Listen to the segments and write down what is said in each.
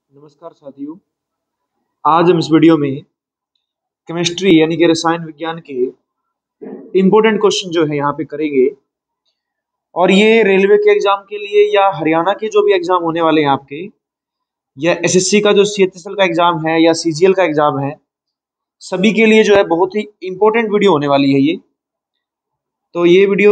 नमस्कार साथियों। आज हम इस वीडियो में केमिस्ट्री यानी कि रसायन विज्ञान के इम्पोर्टेंट क्वेश्चन जो है यहाँ पे करेंगे। और ये रेलवे के एग्जाम के लिए या हरियाणा के जो भी एग्जाम होने वाले हैं आपके, या एसएससी का जो सीएचएसएल का एग्जाम है या सीजीएल का एग्जाम है, सभी के लिए जो है बहुत ही इम्पोर्टेंट वीडियो होने वाली है ये। तो ये वीडियो,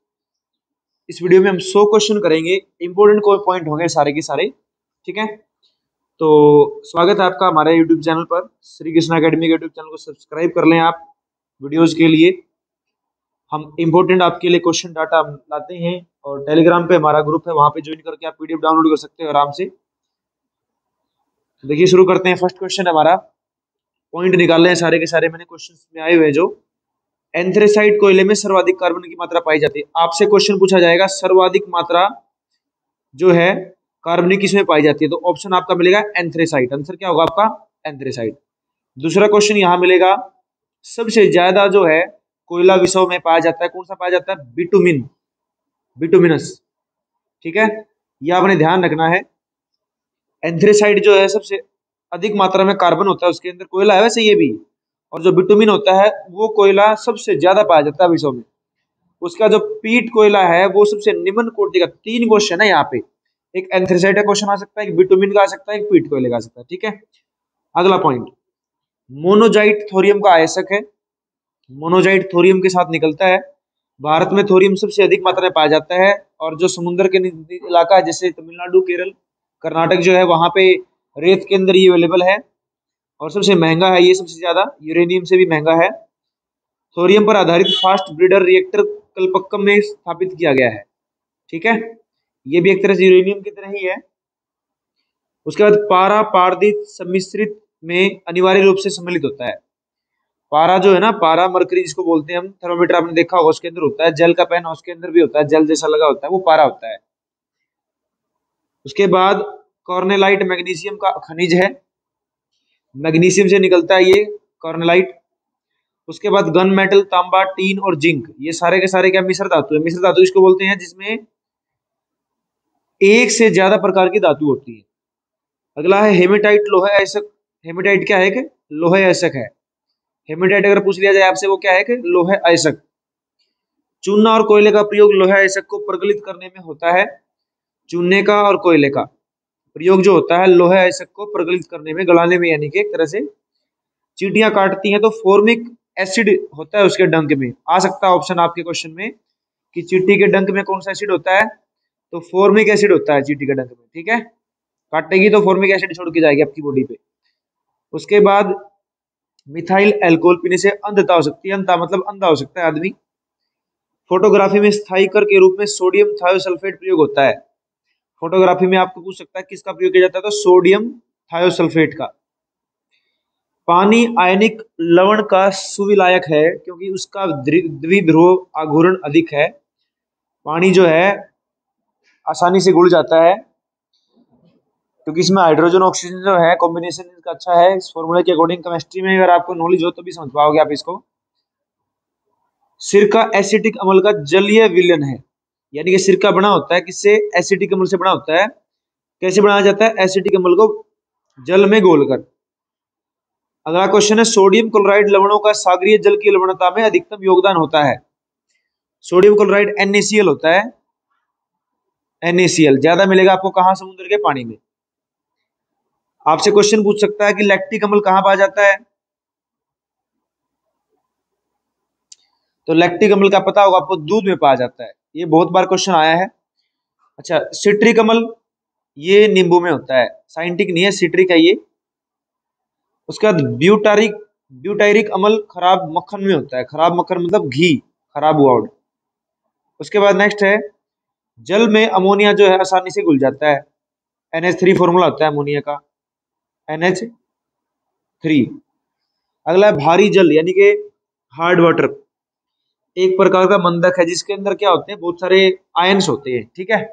इस वीडियो में हम 100 क्वेश्चन करेंगे, इम्पोर्टेंट कोई पॉइंट होंगे सारे के सारे, ठीक है। तो स्वागत है आपका हमारे YouTube चैनल पर। श्री कृष्णा अकेडमी के YouTube चैनल को सब्सक्राइब कर लें आप वीडियोस के लिए। हम इम्पोर्टेंट आपके लिए क्वेश्चन डाटा लाते हैं और टेलीग्राम पे हमारा ग्रुप है, वहां पे ज्वाइन करके आप पीडीएफ डाउनलोड कर सकते हो आराम से। तो देखिए शुरू करते हैं। फर्स्ट क्वेश्चन है हमारा, पॉइंट निकाल रहे हैं सारे के सारे, मैंने क्वेश्चन में आए हुए हैं। जो एंथ्रेसाइट कोयले में सर्वाधिक कार्बन की मात्रा पाई जाती है, आपसे क्वेश्चन पूछा जाएगा सर्वाधिक मात्रा जो है कार्बन किसमें पाई जाती है, तो ऑप्शन आपका मिलेगा एंथ्रेसाइट। आंसर क्या होगा आपका? एंथ्रेसाइट। दूसरा क्वेश्चन यहाँ मिलेगा, सबसे ज्यादा जो है कोयला विषय में पाया जाता है, कौन सा पाया जाता है? बिटुमिन, बिटुमिनस, ठीक है। यह आपने ध्यान रखना है। एंथ्रेसाइट जो है सबसे अधिक मात्रा में कार्बन होता है उसके अंदर, कोयला है वैसे ये भी, और जो बिटुमिन होता है वो कोयला सबसे ज्यादा पाया जाता है विषय में। उसका जो पीट कोयला है वो सबसे निम्न कोटि का। 3 क्वेश्चन है यहाँ पे, एक एंथ्रेसाइट का क्वेश्चन आ सकता है, एक बिटुमिन का आ सकता है, एक पीट कोयले का आ सकता है, ठीक है। अगला पॉइंट, मोनोजाइट थोरियम का आयसक है। मोनोजाइट थोरियम के साथ निकलता है। भारत में थोरियम सबसे अधिक मात्रा में पाया जाता है, और जो समुद्र के इलाका है जैसे तमिलनाडु, केरल, कर्नाटक जो है, वहां पे रेत के अंदर ये अवेलेबल है और सबसे महंगा है ये, सबसे ज्यादा यूरेनियम से भी महंगा है। थोरियम पर आधारित फास्ट ब्रीडर रिएक्टर कलपक्कम में स्थापित किया गया है, ठीक है। ये भी एक तरह से यूरेनियम की तरह ही है। उसके बाद पारा पारदीप सम्मिश्रित में अनिवार्य रूप से सम्मिलित होता है। पारा जो है ना, पारा मरकरी जिसको बोलते हैं हम, थर्मोमीटर आपने देखा होगा, उसके अंदर होता है। जल का पेन उसके अंदर भी होता है, जल जैसा लगा होता है, वो पारा होता है। उसके बाद कॉर्नेलाइट मैग्नीशियम का खनिज है, मैग्नीशियम से निकलता है ये कॉर्नेलाइट। उसके बाद गन मेटल, तांबा, टीन और जिंक, ये सारे के सारे क्या मिश्र धातु है। मिश्र धातु इसको बोलते हैं जिसमें एक से ज्यादा प्रकार की धातु होती है। अगला है हेमेटाइट, लोहा अयस्क। हेमेटाइट क्या है कि लोहा अयस्क है। हेमेटाइट अगर पूछ लिया जाए आपसे, वो क्या है कि लोहा अयस्क। चूना और कोयले का प्रयोग लोहा अयस्क को प्रगलित करने में होता है। चूने का और कोयले का प्रयोग जो होता है लोहा अयस्क को प्रगलित करने में, गलाने में, यानी कि एक तरह से। चींटियां काटती हैं तो फॉर्मिक एसिड होता है उसके डंक में। आ सकता है ऑप्शन आपके क्वेश्चन में कि चींटी के डंक में कौन सा एसिड होता है, तो फॉर्मिक एसिड होता है चींटी के डंक में, ठीक है। काटेगी तो फॉर्मिक एसिड छोड़ के जाएगी आपकी बॉडी पे। उसके बाद मिथाइल एल्कोहल पीने से अंधता हो सकती है। अंधा मतलब अंधा हो सकता है आदमी। फोटोग्राफी में स्थायी कर के रूप में सोडियम थायोसल्फेट प्रयोग होता है। फोटोग्राफी में आपको पूछ सकता है किसका प्रयोग किया जाता है, तो सोडियम थायोसल्फेट का। पानी आयनिक लवण का सुविलायक है क्योंकि उसका द्विध्रुव आघूर्ण अधिक है। पानी जो है आसानी से घुल जाता है क्योंकि इसमें हाइड्रोजन ऑक्सीजन जो है कॉम्बिनेशन इसका अच्छा है। इस फॉर्मूले के अकॉर्डिंग केमिस्ट्री में अगर आपको नॉलेज हो तो भी समझ पाओगे आप इसको। सिरका एसिटिक अम्ल का जलीय विलयन है, यानी कि सिरका बना होता है किससे? एसिटिक अम्ल से बना होता है। कैसे बनाया जाता है? एसिटिक अम्ल को जल में घोलकर। अगला क्वेश्चन है, सोडियम क्लोराइड लवणों का सागरीय जल की लवणता में अधिकतम योगदान होता है। सोडियम क्लोराइड NaCl होता है। NaCl ज्यादा मिलेगा आपको कहां? समुद्र के पानी में। आपसे क्वेश्चन पूछ सकता है कि लैक्टिक अम्ल कहां पाया जाता है, तो लैक्टिक अम्ल का पता होगा आपको, दूध में पाया जाता है। ये बहुत बार क्वेश्चन आया है। अच्छा, सिट्रिक अम्ल ये नींबू में होता है, साइंटिक नहीं है, सिट्रिक है ये। उसके बाद ब्यूटारिक, ब्यूटायरिक अम्ल खराब मक्खन में होता है। खराब मक्खन मतलब घी खराब हुआ। उसके बाद नेक्स्ट है, जल में अमोनिया जो है आसानी से घुल जाता है। NH3 फॉर्मूला होता है अमोनिया का, NH3। अगला है भारी जल यानी कि हार्ड वाटर, एक प्रकार का मंदक है जिसके अंदर क्या होते हैं, बहुत सारे आयंस होते हैं, ठीक है।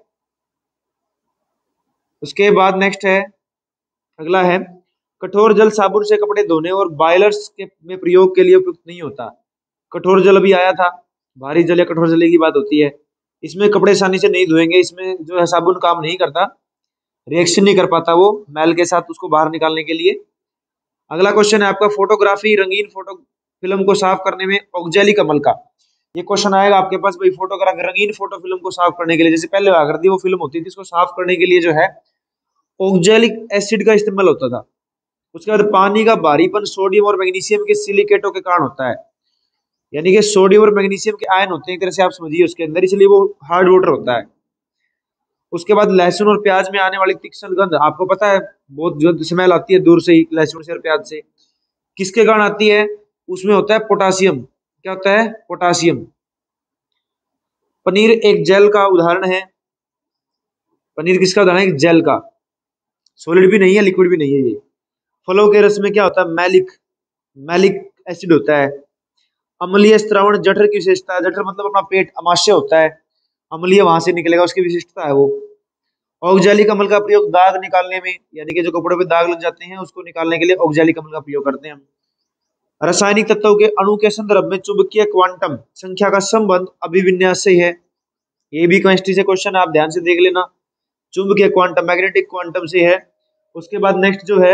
उसके बाद नेक्स्ट है, अगला है, कठोर जल साबुन से कपड़े धोने और बॉयलर्स के में प्रयोग के लिए उपयुक्त नहीं होता। कठोर जल अभी आया था, भारी जल या कठोर जल की बात होती है। इसमें कपड़े आसानी से नहीं धोएंगे, इसमें जो है साबुन काम नहीं करता। रिएक्शन नहीं कर पाता वो मैल के साथ उसको बाहर निकालने के लिए। अगला क्वेश्चन है आपका, फोटोग्राफी रंगीन फोटो फिल्म को साफ करने में ऑक्जेलिक अमल का। ये क्वेश्चन आएगा आपके पास भाई, फोटोग्राफी रंगीन फोटो फिल्म को साफ करने के लिए, जैसे पहले हुआ करती वो फिल्म होती थी, इसको साफ करने के लिए जो है ऑक्जेलिक एसिड का इस्तेमाल होता था। उसके बाद पानी का भारीपन सोडियम और मैग्नीशियम के सिलिकेटों के कारण होता है, यानी कि सोडियम और मैग्नीशियम के आयन होते हैं एक तरह से आप समझिए उसके अंदर, इसलिए वो हार्ड वाटर होता है। उसके बाद लहसुन और प्याज में आने वाली तीक्ष्ण गंध, आपको पता है बहुत जो स्मेल आती है दूर से ही लहसुन से और प्याज से, किसके कारण आती है? उसमें होता है पोटासियम। क्या होता है? पोटासियम। पनीर एक जेल का उदाहरण है। पनीर किसका उदाहरण है? जेल का, सॉलिड भी नहीं है लिक्विड भी नहीं है ये। फलों के रस में क्या होता है? मैलिक मैलिक एसिड होता है। अम्लीय स्त्रावण जठर की विशेषता है। जठर मतलब अपना पेट, अमाशय होता है, अम्लीय वहां से निकलेगा, उसकी विशिष्टता है वो। ऑक्जेलिक अम्ल का प्रयोग दाग निकालने में, यानी कि जो कपड़ों पे दाग लग जाते हैं उसको निकालने के लिए ऑक्जेलिक अम्ल का प्रयोग करते हैं हम। रासायनिक तत्वों के अणु के संदर्भ में चुंबकीय क्वांटम संख्या का संबंध अभिविन्यास से है। ये भी केमिस्ट्री से क्वेश्चन आप ध्यान से देख लेना, चुंबकीय क्वांटम मैग्नेटिक क्वांटम से है। उसके बाद नेक्स्ट जो है,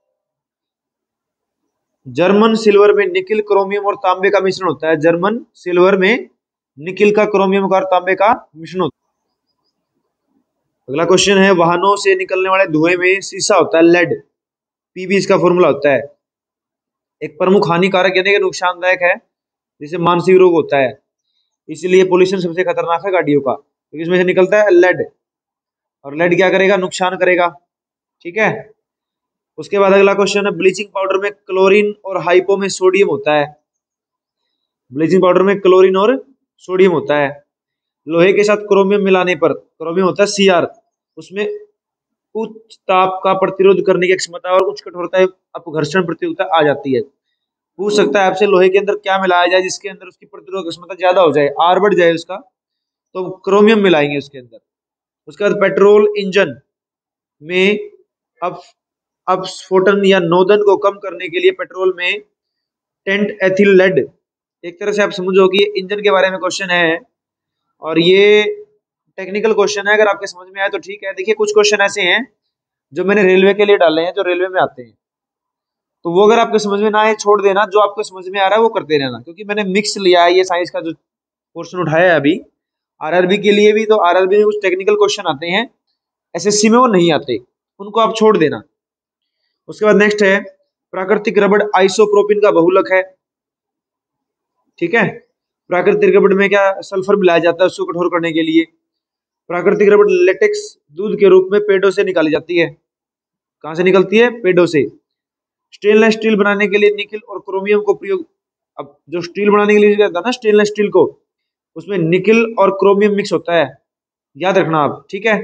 जर्मन सिल्वर में निकिल क्रोमियम और तांबे का मिश्रण होता है। जर्मन सिल्वर में निकिल का क्रोमियम का और तांबे का मिश्रण होता है। अगला क्वेश्चन है, वाहनों से निकलने वाले धुएं में सीसा होता है, लेड, पीबी इसका फॉर्मूला होता है। एक प्रमुख हानिकारक यानी कि नुकसानदायक है, जिसे मानसिक रोग होता है, इसलिए पोल्यूशन सबसे खतरनाक है गाड़ियों का, क्योंकि इसमें से निकलता है लेड, और लेड क्या करेगा? नुकसान करेगा। ठीक है। उसके बाद अगला क्वेश्चन है, ब्लीचिंग पाउडर में क्लोरीन और हाइपो में सोडियम होता है। ब्लीचिंग पाउडर में क्लोरीन और सोडियम होता है। लोहे के साथ क्रोमियम मिलाने पर, क्रोमियम होता है Cr, उसमें उच्च ताप का प्रतिरोध करने की क्षमता और उच्च कठोरता अपघर्षण प्रतियोगिता आ जाती है। पूछ सकता है आपसे, लोहे के अंदर क्या मिलाया जाए जिसके अंदर उसकी प्रतिरोध क्षमता ज्यादा हो जाए, आर बढ़ जाए उसका, तो क्रोमियम मिलाएंगे उसके अंदर। उसके बाद पेट्रोल इंजन में अब अपस्फोटन या नोदन को कम करने के लिए पेट्रोल में टेंट एथिल लेड, एक तरह से आप समझो कि ये इंजन के बारे में क्वेश्चन है, और ये टेक्निकल क्वेश्चन है, अगर आपके समझ में आए तो ठीक है। देखिए कुछ क्वेश्चन ऐसे हैं जो मैंने रेलवे के लिए डाले हैं, जो रेलवे में आते हैं, तो वो अगर आपको समझ में ना आए छोड़ देना, जो आपको समझ में आ रहा है वो करते रहना, क्योंकि मैंने मिक्स लिया है ये साइंस का जो पोर्शन उठाया है अभी आरआरबी के लिए भी, तो आरआरबी में कुछ टेक्निकल क्वेश्चन आते हैं, एसएससी में वो नहीं आते, उनको आप छोड़ देना। उसके बाद नेक्स्ट है, प्राकृतिक रबड़ आइसोप्रोपिन का बहुलक है। ठीक है। प्राकृतिक रबड़ में क्या सल्फर मिलाया जाता है उसको कठोर करने के लिए। प्राकृतिक रबड़ लेटेक्स दूध के रूप में पेड़ों से निकाली जाती है। कहां से निकलती है? पेड़ों से। स्टेनलेस स्टील बनाने के लिए निकिल और क्रोमियम को प्रयोग, अब जो स्टील बनाने के लिए कहता है ना स्टेनलेस स्टील को, उसमें निकिल और क्रोमियम मिक्स होता है, याद रखना आप। ठीक है,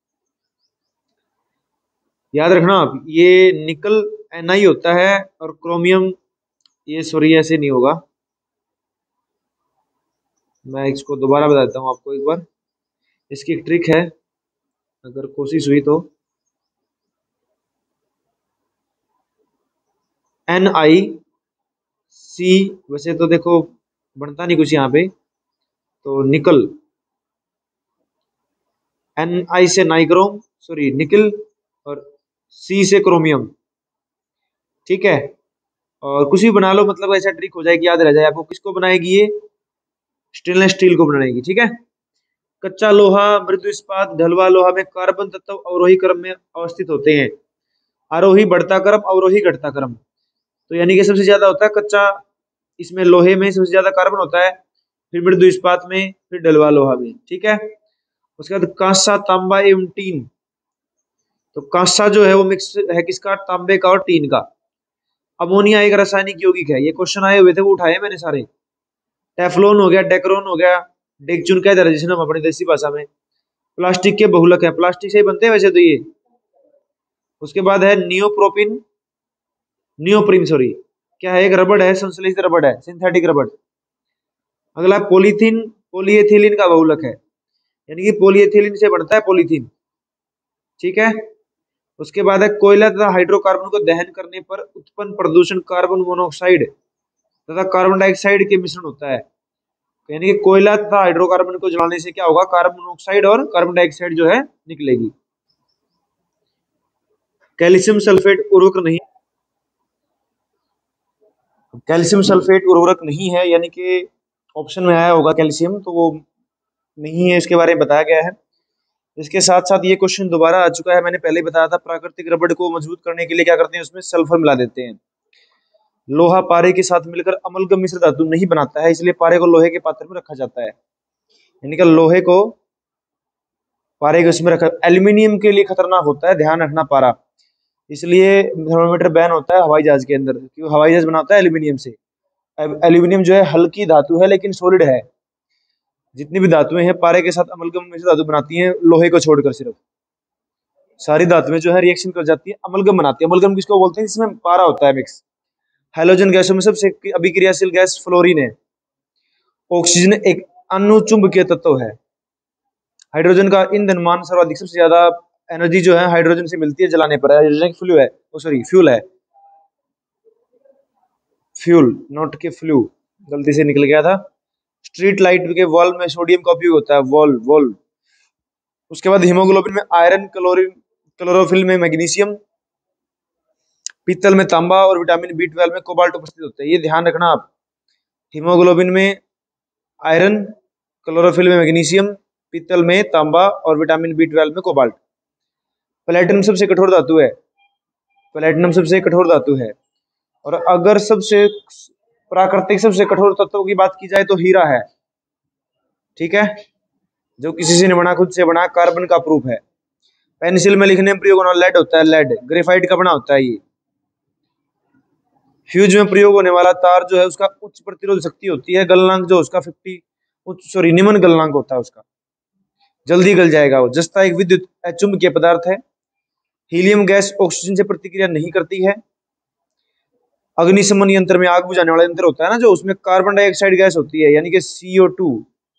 याद रखना आप, ये निकल Na होता है और क्रोमियम, ये सॉरी ऐसे नहीं होगा, मैं इसको दोबारा बता देता हूँ आपको एक बार, इसकी एक ट्रिक है अगर कोशिश हुई तो। NiC, वैसे तो देखो बनता नहीं कुछ यहाँ पे, तो निकल, Ni से नाइक्रोम, सॉरी निकिल, और C से क्रोमियम। ठीक है, और कुछ भी बना लो, मतलब ऐसा ट्रिक हो जाएगी, याद रह जाए आपको। किसको बनाएगी ये? स्टेनलेस स्टील को बनाएगी। ठीक है। कच्चा लोहा, मृदु इस्पात, ढलवा लोहा में कार्बन तत्व अवरोही क्रम में अवस्थित होते हैं। आरोही बढ़ता क्रम, अवरोही घटता क्रम, तो यानी कि सबसे ज्यादा होता है कच्चा, इसमें लोहे में सबसे ज्यादा कार्बन होता है, फिर मृदु इस्पात में, फिर ढलवा लोहा में। ठीक है। उसके बाद कांसा, तांबा एवं टीन, तो कांसा जो है वो मिक्स है किसका? तांबे का और टीन का। अमोनिया एक रासायनिक यौगिक है, ये क्वेश्चन आए हुए थे वो उठाए मैंने सारे। टेफ्लॉन हो गया, डेक्रोन हो गया, डेकचुन कह दे जिसे हम अपनी देसी भाषा में। प्लास्टिक के बहुलक है, प्लास्टिक से ही बनते हैं वैसे तो ये। उसके बाद है नियोप्रोपिन, नियोप्रीन सॉरी, क्या है? एक रबड़ है, संश्लेषित रबड़ है, सिंथेटिक रबड़। अगला पॉलीथीन, पॉलीएथिलीन का बहुलक है, यानी कि पॉलीएथिलीन से बनता है पॉलीथीन। ठीक है। उसके बाद है कोयला तथा हाइड्रोकार्बन को दहन करने पर उत्पन्न प्रदूषण कार्बन मोनोऑक्साइड तथा कार्बन डाइऑक्साइड के मिश्रण होता है, यानी कि कोयला तथा हाइड्रोकार्बन को जलाने से क्या होगा? कार्बन मोनोऑक्साइड और कार्बन डाइऑक्साइड जो है निकलेगी। कैल्शियम सल्फेट उर्वरक नहीं, कैल्शियम सल्फेट उर्वरक नहीं है, यानी कि ऑप्शन में आया होगा कैल्शियम, तो वो नहीं है, इसके बारे में बताया गया है। इसके साथ साथ ये क्वेश्चन दोबारा आ चुका है, मैंने पहले ही बताया था, प्राकृतिक रबड़ को मजबूत करने के लिए क्या करते हैं, उसमें सल्फर मिला देते हैं। लोहा पारे के साथ मिलकर अमलगम मिश्र धातु नहीं बनाता है, इसलिए पारे को लोहे के पात्र में रखा जाता है। यानी कि लोहे को पारे के उसमें रखा, एल्यूमिनियम के लिए खतरनाक होता है, ध्यान रखना पारा, इसलिए थर्मोमीटर बैन होता है हवाई जहाज के अंदर, क्योंकि हवाई जहाज बनाता है एल्यूमिनियम से। एल्यूमिनियम जो है हल्की धातु है लेकिन सॉलिड है। जितनी भी धातुएं हैं पारे के साथ अमलगम मिश्र धातु बनाती हैं, लोहे को छोड़कर सिर्फ सारी धातुएं जो है रिएक्शन कर जाती है, अमलगम बनाती है। अमलगम किसको बोलते हैं, जिसमें पारा होता है मिक्स। हाइड्रोजन गैसों में सबसे अभिक्रियाशील गैस फ्लोरीन है। ऑक्सीजन एक अनुचुंबकीय तत्व है। हाइड्रोजन का ईंधन मान सर्वाधिक, सबसे ज्यादा एनर्जी जो है हाइड्रोजन से मिलती है जलाने पर। हाइड्रोजन फ्लू है, सॉरी फ्यूल है, फ्यूल नॉट के फ्लू, गलती से निकल गया था। स्ट्रीट लाइट के वॉल्व में सोडियम का उपयोग होता है, वॉल्व वॉल्व। उसके बाद हीमोग्लोबिन में आयरन, क्लोरीन, क्लोरोफिल में मैग्नीशियम, पीतल में तांबा और विटामिन बी 12 में कोबाल्ट उपस्थित होते हैं। ये ध्यान रखना आप, हीमोग्लोबिन में आयरन, क्लोरोफिल में मैग्नीशियम, पीतल में तांबा और विटामिन बी 12 में कोबाल्ट। प्लेटिनम सबसे कठोर धातु है, प्लेटिनम सबसे कठोर धातु है। और अगर सबसे प्राकृतिक सबसे कठोर तत्वों की बात की जाए तो हीरा है, ठीक है, जो किसी से नहीं बना, खुद से बना, कार्बन का प्रूफ है। पेंसिल में लिखने में प्रयोग होना लेड होता है, लेड ग्रेफाइट का बना होता है ये। फ्यूज में प्रयोग होने वाला तार जो है उसका उच्च प्रतिरोध शक्ति होती है, गलनांक जो उसका 50, उच्च सॉरी निम्न गलनांक होता है उसका, जल्दी गल जाएगा वो। जस्ता एक विद्युत अचुंबकीय पदार्थ है। हीलियम गैस ऑक्सीजन से प्रतिक्रिया नहीं करती है। अग्निशमन यंत्र में आग बुझाने वाला यंत्र होता है ना जो, उसमें कार्बन डाइऑक्साइड गैस होती है, यानी कि CO2।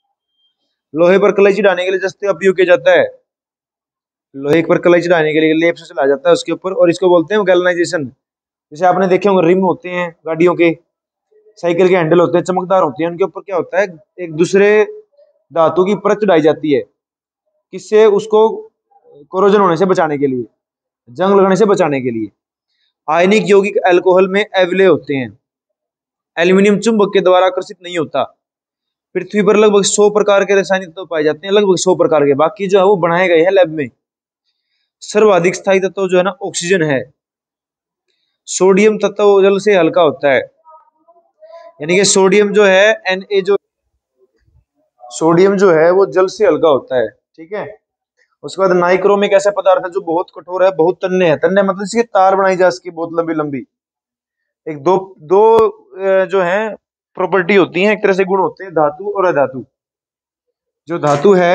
लोहे पर कलई चढ़ाने के लिए जस्ते का उपयोग किया जाता है। लोहे पर कलई चढ़ाने के लिए लेप से चला जाता है उसके ऊपर, और इसको बोलते हैं गैल्वेनाइजेशन। जैसे आपने देखे होंगे रिम होते हैं गाड़ियों के, साइकिल के हैंडल होते हैं, चमकदार होते हैं, उनके ऊपर क्या होता है, एक दूसरे धातु की परत चढ़ाई जाती है, किससे, उसको कोरोजन होने से बचाने के लिए, जंग लगने से बचाने के लिए। आयनिक यौगिक अल्कोहल में एविले होते हैं। एल्यूमिनियम चुंबक के द्वारा आकर्षित नहीं होता। पृथ्वी पर लगभग 100 प्रकार के रासायनिक तत्व पाए जाते हैं, लगभग 100 प्रकार के, बाकी जो है वो बनाए गए हैं लैब में। सर्वाधिक स्थायी तत्व जो है ना ऑक्सीजन है। सोडियम तत्व जल से हल्का होता है, यानी कि सोडियम जो है Na, जो सोडियम जो है वो जल से हल्का होता है, ठीक है। उसके बाद नाइक्रोम एक ऐसा पदार्थ है जो बहुत कठोर है, बहुत तन्ने है, तन्ने मतलब इसकी तार बनाई जा सके बहुत लंबी लंबी। एक दो दो जो है प्रॉपर्टी होती है, एक तरह से गुण होते हैं, धातु और अधातु। जो धातु है,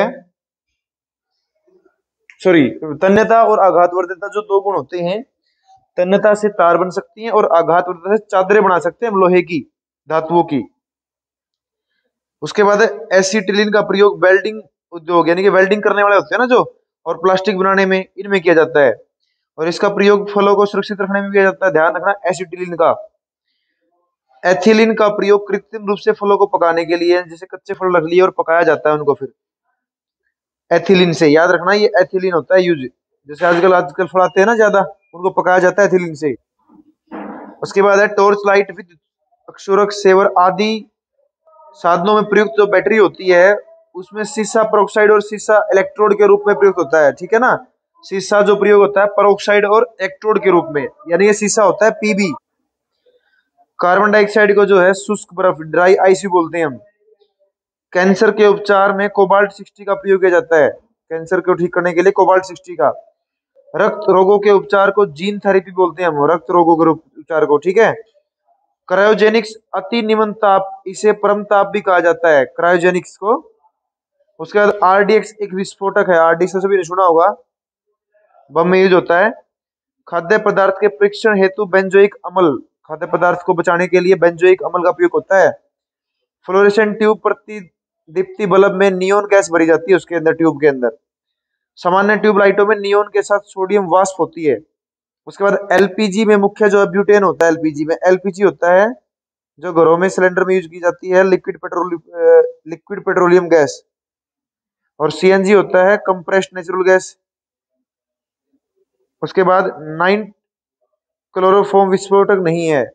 सॉरी, तन्यता और आघातवर्धकता, जो दो गुण होते हैं, तन्यता से तार बन सकती है और आघातवर्धकता से चादरें बना सकते हैं हम लोहे की, धातुओं की। उसके बाद एसिटिलीन का प्रयोग वेल्डिंग उद्योग, यानी कि वेल्डिंग करने वाले होते हैं ना जो, और प्लास्टिक बनाने में, इनमें किया जाता है। और इसका प्रयोग फलों को सुरक्षित रखने में किया जाता है, ध्यान रखना एसिटिलीन का। एथिलीन का प्रयोग कृत्रिम रूप से फलों को पकाने के लिए, जैसे कच्चे फल रख लिए और पकाया जाता है उनको, फिर एथिलीन से, याद रखना ये एथिलीन होता है यूज। जैसे आजकल आजकल फल आते हैं ना ज्यादा, उनको पकाया जाता है एथिलीन से। उसके बाद है टॉर्च लाइट, विद्युत अक्षुरक सेवर आदि साधनों में प्रयुक्त जो बैटरी होती है, उसमें सीसा पेरोक्साइड और सीसा इलेक्ट्रोड के रूप में प्रयुक्त होता है, ठीक है ना। सीसा जो प्रयोग होता है पेरोक्साइड और इलेक्ट्रोड के रूप में, यानी ये सीसा होता है Pb। कार्बन डाइऑक्साइड को जो है शुष्क बर्फ, ड्राई आइस भी बोलते हैं हम। कैंसर के उपचार में कोबाल्ट 60 का प्रयोग किया जाता है, कैंसर को ठीक करने के लिए कोबाल्ट 60 का। रक्त रोगों के उपचार को जीन थेरेपी बोलते हैं हम, रक्त रोगों के उपचार को, ठीक है। क्रायोजेनिक्स अति निम्न ताप, इसे परम ताप भी कहा जाता है, क्रायोजेनिक्स को। उसके बाद RDX एक विस्फोटक है, RDX सभी ने सुना होगा, बम में यूज होता है। खाद्य पदार्थ के परीक्षण हेतु बेंजोइक अम्ल, खाद्य पदार्थ को बचाने के लिए बेंजोइक अम्ल का उपयोग होता है। फ्लोरेसेंट ट्यूब प्रतिदीप्ति बल्ब में नियोन गैस भरी जाती है उसके अंदर, ट्यूब के अंदर। सामान्य ट्यूब लाइटों में नियोन के साथ सोडियम वाष्प होती है। उसके बाद LPG में मुख्य जो है ब्यूटेन होता है, LPG में LPG होता है जो घरों में सिलेंडर में यूज की जाती है, लिक्विड पेट्रोलियम गैस। और CNG होता है कंप्रेस्ड नेचुरल गैस। उसके बाद 9 क्लोरोफॉर्म विस्फोटक नहीं है।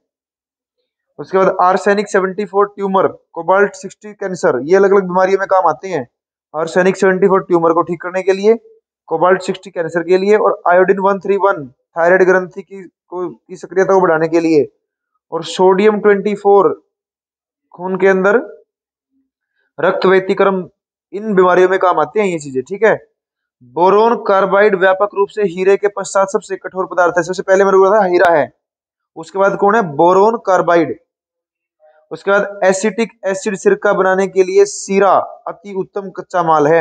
उसके बाद आर्सेनिक 74 ट्यूमर, कोबाल्ट 60 कैंसर, ये अलग अलग बीमारियों में काम आते हैं। आर्सेनिक 74 ट्यूमर को ठीक करने के लिए, कोबाल्ट 60 कैंसर के लिए, और आयोडीन 131 थायराइड ग्रंथि की सक्रियता को बढ़ाने के लिए, और सोडियम 24 खून के अंदर रक्त व्यतिक्रम, इन बीमारियों में काम आती हैं ये चीजें, ठीक है। बोरोन कार्बाइड व्यापक रूप से हीरे के पश्चात सबसे कठोर पदार्थ है। सबसे पहले मैंने बोला था हीरा है, उसके बाद कौन है, बोरोन कार्बाइड। उसके बाद एसिटिक एसिड सिरका बनाने के लिए सीरा अति उत्तम कच्चा माल है।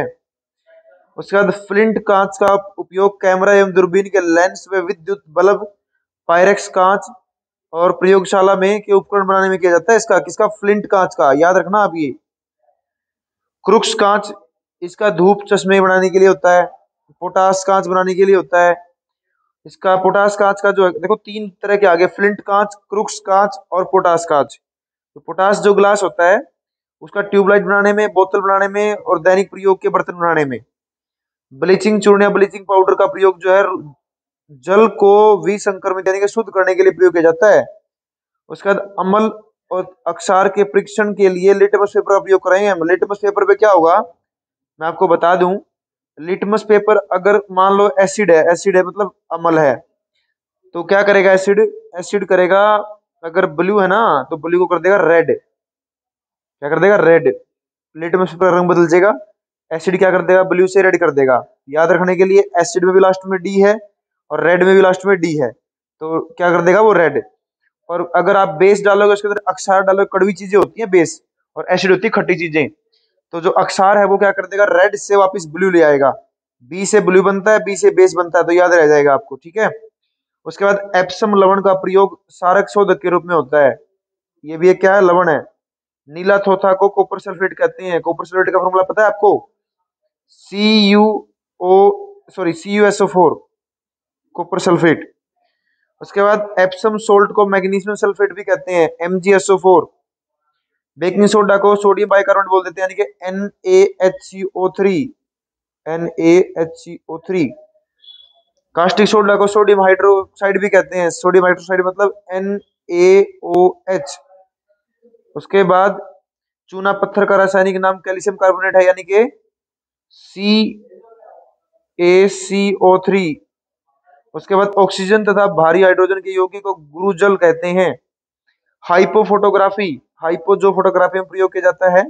उसके बाद फ्लिंट कांच का उपयोग कैमरा एवं दूरबीन के लेंस व विद्युत बल्ब, पायरेक्स कांच और प्रयोगशाला में के उपकरण बनाने में किया जाता है। इसका किसका, फ्लिंट कांच का, याद रखना आप ये। क्रुक्स कांच, इसका धूप चश्मे बनाने के लिए होता है। पोटास कांच बनाने के लिए होता है। इसका पोटास कांच का जो है, देखो तीन तरह के आगे, फ्लिंट कांच, क्रुक्स कांच और पोटास कांच। तो पोटास जो ग्लास होता है उसका ट्यूबलाइट बनाने में, बोतल बनाने में और दैनिक प्रयोग के बर्तन बनाने में। ब्लीचिंग चूर्ण या ब्लीचिंग पाउडर का प्रयोग जो है जल को विसंक्रमित यानी कि शुद्ध करने के लिए प्रयोग किया जाता है। उसके बाद अम्ल और अक्षार के परीक्षण के लिए लिटमस पेपर का उपयोग करेंगे हम। लिटमस पेपर पे क्या होगा मैं आपको बता दूं। लिटमस पेपर अगर मान लो एसिड है मतलब अम्ल है, तो क्या करेगा एसिड, एसिड करेगा, अगर ब्लू है ना तो ब्लू को कर देगा रेड। क्या कर देगा, रेड। लिटमस पेपर का रंग बदल जाएगा। एसिड क्या कर देगा, ब्लू से रेड कर देगा। याद रखने के लिए एसिड में भी लास्ट में डी है और रेड में भी लास्ट में डी है, तो क्या कर देगा वो रेड। और अगर आप बेस डालोगे उसके अंदर अक्षार डालोगे, कड़वी चीजें होती है बेस, और एसिड होती है खट्टी चीजें, तो जो अक्षार है वो क्या कर देगा, रेड से वापस ब्लू ले आएगा। बी से ब्लू बनता है, बी से बेस बनता है, तो याद रह जाएगा आपको, ठीक है। उसके बाद एप्सम लवण का प्रयोग सारक शोधक के रूप में होता है। ये भी एक क्या है, लवण है। नीला थोथा को कॉपर सल्फेट कहते हैं। कॉपर सल्फेट का फॉर्मूला पता है आपको, CuSO4, कॉपर सल्फेट। उसके बाद एप्सम सोल्ट को मैग्नीशियम सल्फेट भी कहते हैं, MgSO4। बेकिंग सोडा को सोडियम बाइकार्बोनेट बोल देते हैं, यानी कि NaHCO3। कास्टिक सोडा को सोडियम हाइड्रोक्साइड भी कहते हैं। सोडियम हाइड्रोक्साइड मतलब NaOH। उसके बाद चूना पत्थर का रासायनिक नाम कैल्शियम कार्बोनेट है, यानी कि CaCO3। उसके बाद ऑक्सीजन तथा भारी हाइड्रोजन के यौगिक को गुरुजल कहते हैं। हाइपो फोटोग्राफी, हाइपो जो फोटोग्राफी में प्रयोग किया जाता है,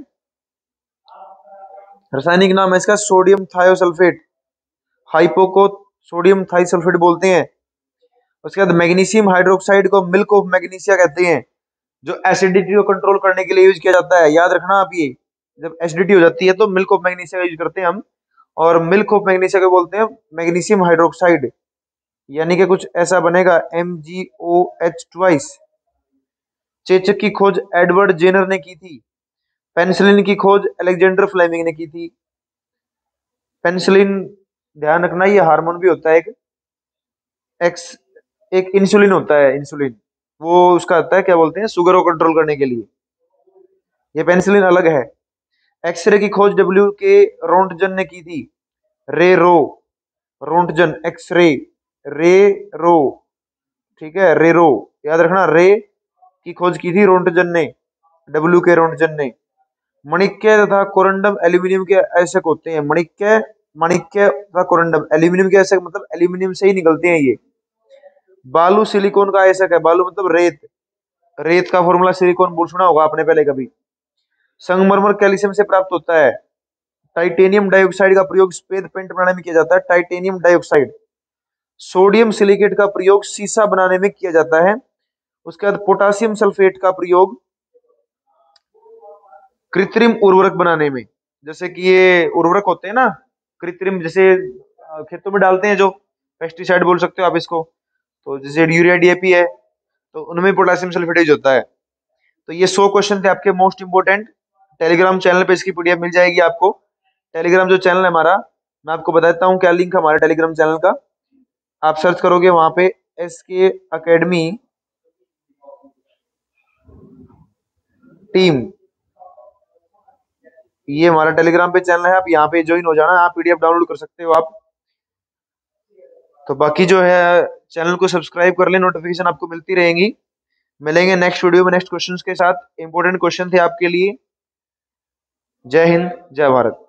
रासायनिक नाम है इसका सोडियम थायोसल्फेट। हाइपो को सोडियम थाइसल्फेट बोलते हैं। उसके बाद मैग्नीशियम हाइड्रोक्साइड को मिल्क ऑफ मैग्नीशिया कहते हैं, जो एसिडिटी को कंट्रोल करने के लिए यूज किया जाता है। याद रखना आप ये, जब एसिडिटी हो जाती है तो मिल्क ऑफ मैग्नीशिया का यूज करते हैं हम, और मिल्क ऑफ मैग्नीशिया को बोलते हैं मैग्नीशियम हाइड्रोक्साइड, यानी कि कुछ ऐसा बनेगा MgOH ट्वाइस। चेचक की खोज एडवर्ड जेनर ने की थी। पेनिसिलिन की खोज अलेक्जेंडर फ्लेमिंग ने की थी। पेनिसिलिन, ध्यान रखना ये हार्मोन भी होता है एक, एक्स एक इंसुलिन होता है, इंसुलिन वो उसका होता है, क्या बोलते हैं, शुगर को कंट्रोल करने के लिए। ये पेनिसिलिन अलग है। एक्सरे की खोज डब्ल्यू के रोंटजन ने की थी। रे रो, रोंटजन, एक्सरे, रे रो, ठीक है, रे रो, याद रखना। रे की खोज की थी रोंटजन ने, डब्ल्यू के रोंटजन ने। मणिक्य तथा कोरंडम एल्यूमिनियम के आयस्क होते हैं। माणिक्य तथा कोरंडम एल्यूमिनियम के आयस्क, मतलब एल्यूमिनियम से ही निकलते हैं ये। बालू सिलिकॉन का आयस्क है। बालू मतलब रेत, रेत का फॉर्मूला सिलिकॉन बोल सुना होगा आपने पहले कभी। संगमरमर कैल्शियम से प्राप्त होता है। टाइटेनियम डाइऑक्साइड का प्रयोग सफेद पेंट बनाने में किया जाता है, टाइटेनियम डाइऑक्साइड। सोडियम सिलिकेट का प्रयोग शीशा बनाने में किया जाता है। उसके बाद पोटासियम सल्फेट का प्रयोग कृत्रिम उर्वरक बनाने में, जैसे कि ये उर्वरक होते हैं ना कृत्रिम, जैसे खेतों में डालते हैं जो, पेस्टिसाइड बोल सकते हो आप इसको, तो जैसे यूरिया DAP है, तो उनमें पोटेशियम सल्फेट यूज होता है। तो ये 100 क्वेश्चन थे आपके मोस्ट इंपोर्टेंट। टेलीग्राम चैनल पे इसकी PDF मिल जाएगी आपको। टेलीग्राम जो चैनल है हमारा, मैं आपको बता देता हूँ क्या लिंक है हमारे टेलीग्राम चैनल का। आप सर्च करोगे वहां पे SK अकेडमी टीम, ये हमारा टेलीग्राम पे चैनल है। आप यहाँ पे ज्वाइन हो जाना, आप PDF डाउनलोड कर सकते हो आप। तो बाकी जो है चैनल को सब्सक्राइब कर ले, नोटिफिकेशन आपको मिलती रहेंगी। मिलेंगे नेक्स्ट वीडियो में नेक्स्ट क्वेश्चंस के साथ। इंपॉर्टेंट क्वेश्चन थे आपके लिए। जय हिंद, जय भारत।